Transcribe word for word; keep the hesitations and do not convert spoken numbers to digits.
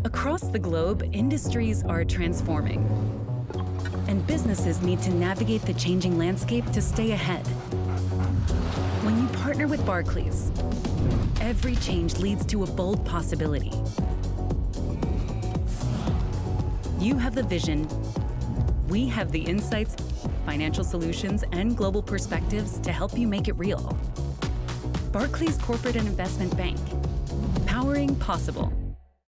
Across the globe, industries are transforming, and businesses need to navigate the changing landscape to stay ahead. When you partner with Barclays, every change leads to a bold possibility. You have the vision, we have the insights, financial solutions, and global perspectives to help you make it real. Barclays Corporate and Investment Bank, powering possible.